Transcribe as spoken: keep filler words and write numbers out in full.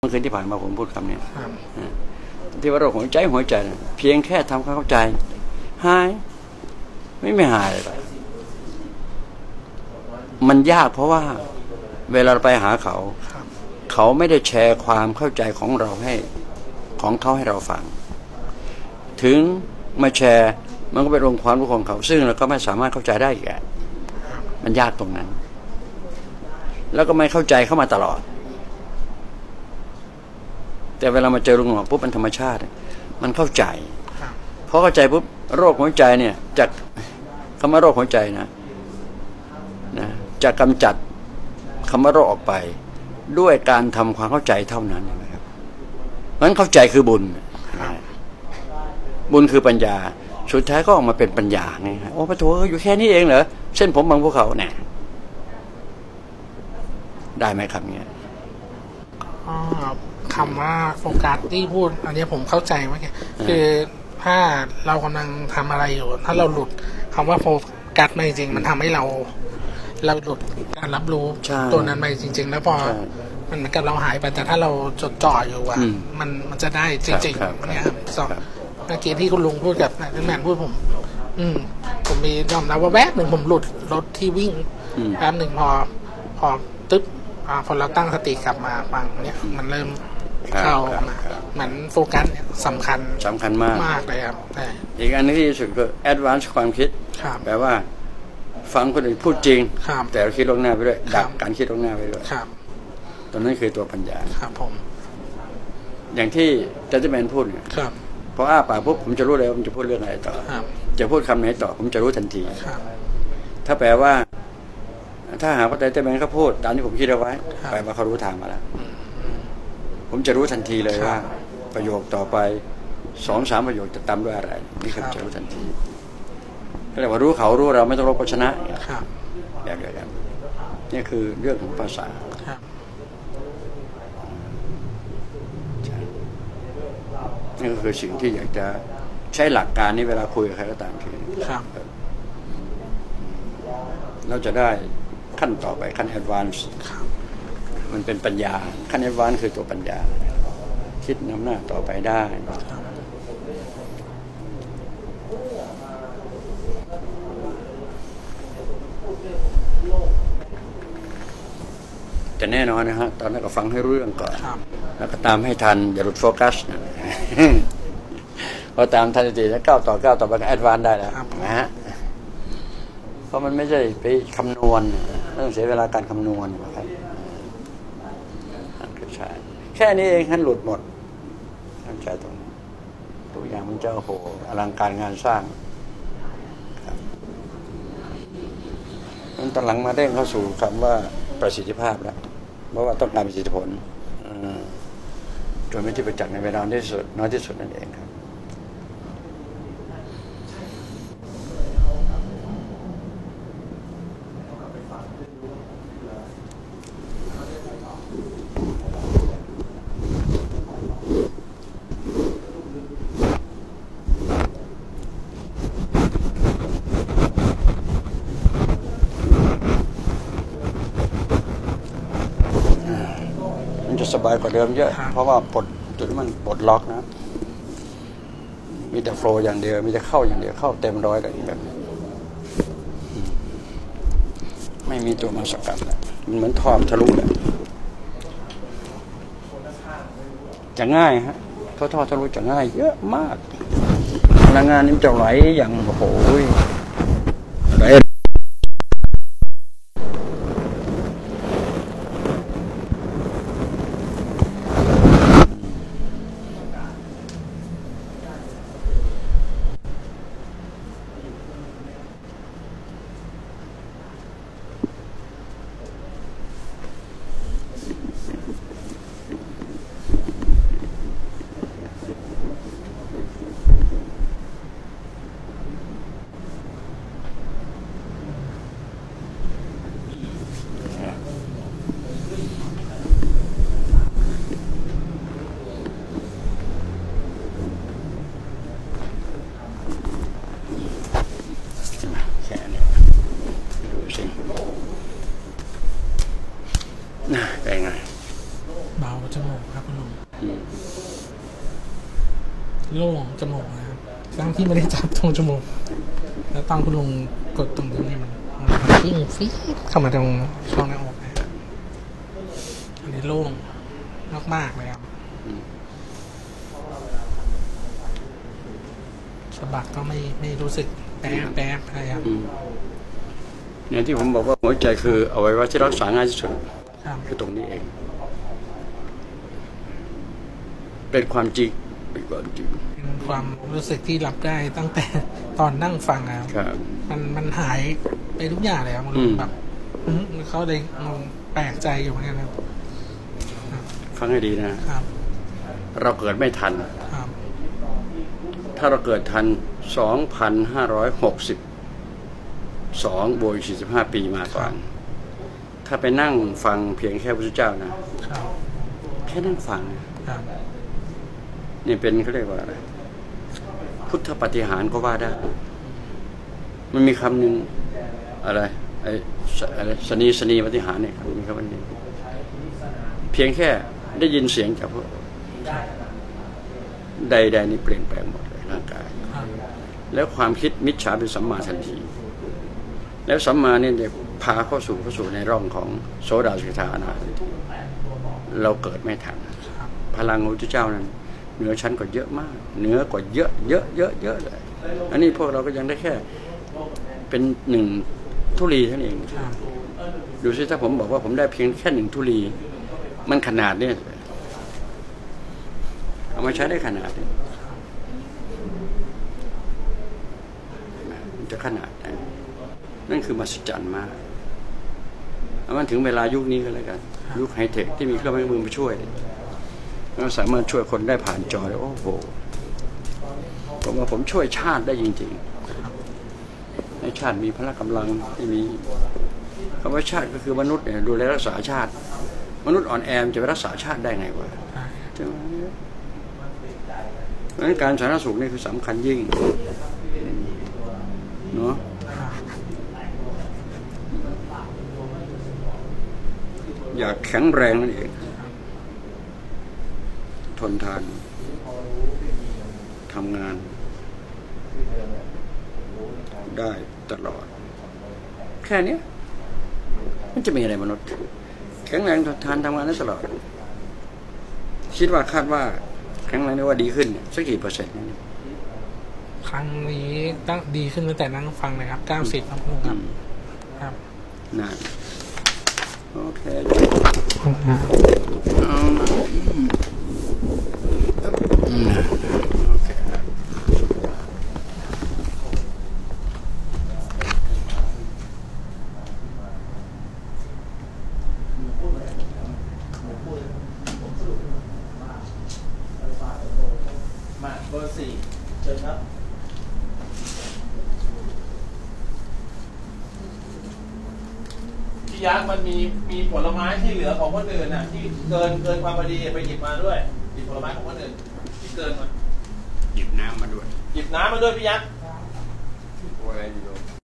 อคืนที่ผ่านมาผมพูดคำนี้ที่ว่าโรคหัวใจหัวใจเพียงแค่ทำความเข้าใจหายไม่ไม่หายเลยมันยากเพราะว่าเวลาเราไปหาเขาเขาไม่ได้แชร์ความเข้าใจของเราให้ของเขาให้เราฟังถึงมาแชร์มันก็เป็นองค์ความรู้ของเขาซึ่งเราก็ไม่สามารถเข้าใจได้อีกมันยากตรงนั้นแล้วก็ไม่เข้าใจเข้ามาตลอดแต่เวลามาเจอลุงหนอปุ๊บมันธรรมชาติมันเข้าใจพอเข้าใจปุ๊บโรคหัวใจเนี่ยจากคำว่าโรคหัวใจนะนะจะกำจัดคำว่าโรคออกไปด้วยการทำความเข้าใจเท่านั้นนะครับเพราะฉะนั้นเข้าใจคือบุญบุญคือปัญญาสุดท้ายก็ออกมาเป็นปัญญาไงโอ้พระโถอยู่แค่นี้เองเหรอเส้นผมบางภูเขาเนี่ยได้ไหมครับเนี่ยคำว่าโฟกัสที่พูดอันนี้ผมเข้าใจว่าไงคือถ้าเรากำลังทำอะไรอยู่ถ้าเราหลุดคำว่าโฟกัสไปจริงมันทำให้เราเราหลุดการรับรู้ตัวนั้นไปจริงๆแล้วพอมันเหมือนกับเราหายไปแต่ถ้าเราจดจ่ออยู่อ่ะมันมันจะได้จริงๆเนี่ยสองเมื่อกี้ที่คุณลุงพูดกับนายแมนพูดผมอืมผมมียอมรับว่าแวบหนึ่งผมหลุดรถที่วิ่งแป๊บหนึ่งพอพอตึ๊บพอเราตั้งสติกลับมาฟังเนี่ยมันเริ่มเข้ามาเหมือนโฟกัสเนี่ยสำคัญสำคัญมากมากเลยครับอีกอันนึงที่สุดคือ advance ความคิดแปลว่าฟังคนอื่นพูดจริงแต่เราคิดลงหน้าไปด้วยดับการคิดลงหน้าไปด้วยตอนนั้นคือตัวปัญญาครับผมอย่างที่เจสแมนพูดเนี่ยพออ้าปากปุ๊บผมจะรู้เลยว่าผมจะพูดเรื่องอะไรต่อจะพูดคำไหนต่อผมจะรู้ทันทีถ้าแปลว่าถ้าหากว่าเจสแมนเขาพูดตามที่ผมคิดเอาไว้แปลว่าเขารู้ทางมาแล้วผมจะรู้ทันทีเลยว่าประโยคต่อไปสองสามประโยคจะตามด้วยอะไรนี่คือจะรู้ทันทีก็เรียกว่ารู้เขารู้เราไม่ต้องรบกวนชนะแบบเดียวกันนี่คือเรื่องของภาษานี่ก็คือสิ่งที่อยากจะใช้หลักการนี้เวลาคุยกับใครก็ตามทีเราจะได้ขั้นต่อไปขั้นแอดวานซ์มันเป็นปัญญาขั้นแอดวานซ์คือตัวปัญญาคิดนำหน้าต่อไปได้แต่แน่นอนนะฮะตอนนั้นก็ฟังให้รู้เรื่องก่อนแล้วก็ตามให้ทันอย่าหลุดโฟกัสนะพอตามทันทีแล้วก้าวต่อก้าวต่อไปก็แอดวานซ์ได้แล้วนะฮะเพราะมันไม่ใช่ไปคำนวณต้องเสียเวลาการคำนวณนะครับแค่นี้เองท่านหลุดหมดท่านใจตรงตัวอย่างมันจะโอ้โหอลังการงานสร้างมันตอนหลังมาเร่งเข้าสู่คำว่าประสิทธิภาพแล้วเพราะว่าต้องการประสิทธิผลจนไม่ที่ประจักษ์ในเวลาที่สุดน้อยที่สุดนั่นเองครับสบายกว่าเดิมเยอะเพราะว่าปลดจุดมันปลดล็อกนะมีแต่โฟล์อย่างเดียวมีแต่เข้าอย่างเดียวเข้าเต็มร้อยเลยแบบนี้ไม่มีตัวมาสกัดแล้วมันเหมือนท่อทะลุเลยจะง่ายฮะท่อท่อทะลุจะง่ายเยอะมากพลังงานนี้จะไหลอย่างโอ้โหไหลโล่งจมูกนะครับทั้งที่ไม่ได้จับตรงจมูกแล้วตอนคุณลุงกดตรงนี้มันมันปิ้งฟีดเข้ามาตรงช่องหน้าอกนะอันนี้โล่งมากๆเลยครับสะบักก็ไม่ไม่รู้สึกแป๊บแป๊บอะไรครับเนี่ยที่ผมบอกว่าหัวใจคืออวัยวะที่รักษาง่ายที่สุดคือตรงนี้เองเป็นความจริงเป็นความจริงเป็นความรู้สึกที่รับได้ตั้งแต่ตอนนั่งฟังครับมันมันหายไปทุกอย่างเลยครับมันแบบเขาเลยแปลกใจอยู่เหมือนกันครับฟังให้ดีนะครับเราเกิดไม่ทันครับถ้าเราเกิดทันสองพันห้าร้อยหกสิบสองบวกสี่สิบห้าปีมาก่อนถ้าไปนั่งฟังเพียงแค่พระพุทธเจ้านะแค่นั่งฟังนี่เป็นเขาเรียกว่าอะไรพุทธปาฏิหาริย์ก็ว่าได้มันมีคำหนึ่งอะไรไอ้อะไรสนีสนีปาฏิหาริย์เนี่ยมีคำนี้เพียงแค่ได้ยินเสียงจากพวกใดๆนี่เปลี่ยนแปลงหมดเลยร่างกายแล้วความคิดมิจฉาเป็นสัมมาทันทีแล้วสัมมาเนี่ยจะพาเข้าสู่เข้าสู่ในร่องของโสดาสกิทาอนาคาเราเกิดไม่ทันพลังของพระพุทธเจ้านั้นเหนือชั้นกว่าเยอะมากเหนือกว่าเยอะเยอะเยอะเยอะเลยอันนี้พวกเราก็ยังได้แค่เป็นหนึ่งธุลีเท่านั้นเองดูสิถ้าผมบอกว่าผมได้เพียงแค่หนึ่งธุลีมันขนาดนี้เอามาใช้ได้ขนาดนี้มันจะขนาดนั้นนั่นคือมหัศจรรย์มากมันถึงเวลายุคนี้ก็แล้วกันยุคไฮเทคที่มีเครื่องมือมาช่วยเราสามารถช่วยคนได้ผ่านจอเลยโอ้โหผมว่าผมช่วยชาติได้จริงๆในชาติมีพละกำลังที่มีคำว่าชาติก็คือมนุษย์เนี่ยดูแลรักษาชาติมนุษย์อ่อนแอจะไปรักษาชาติได้ไงวะใช่ไหมเพราะฉะนั้นการสาธารณสุขนี่คือสำคัญยิ่งเนาะอยากแข็งแรงนั่นเองทนทานทำงานได้ตลอดแค่นี้มันจะมีอะไรมนุษย์แข็งแรงทนทานทำงานได้ตลอดคิดว่าคาดว่าแข็งแรงได้ว่าดีขึ้นสักกี่เปอร์เซ็นต์นี่ครั้งนี้ตั้งดีขึ้นตั้งแต่นั่งฟังเลยครับเก้าสิบครับครับครับนานโอเคมาเบอร์สี่เชิญครับพี่ยักษ์มันมีมีผลไม้ที่เหลือของคนอื่นน่ะที่เกินเกินความพอดีไปหยิบมาด้วยหยิบผลไม้ของคนอื่นที่เกินมาหยิบน้ำมาด้วยหยิบน้ำมาด้วยพี่ยักษ์